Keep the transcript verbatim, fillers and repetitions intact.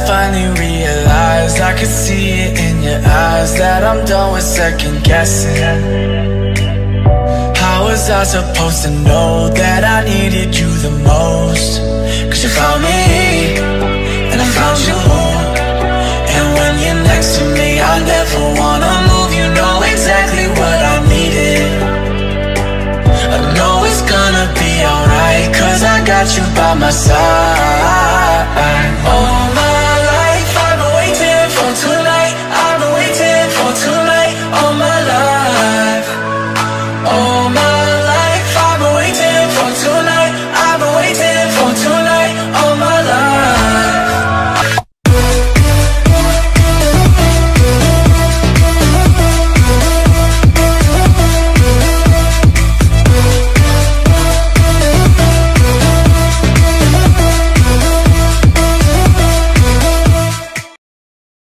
finally realized, I could see it in your eyes, that I'm done with second guessing. How was I supposed to know that I needed you the most? Cause you found me, and I found you. And when you're next to me, I never wanna move. You know exactly what I needed. I know it's gonna be alright, cause I got you by my side. Oh,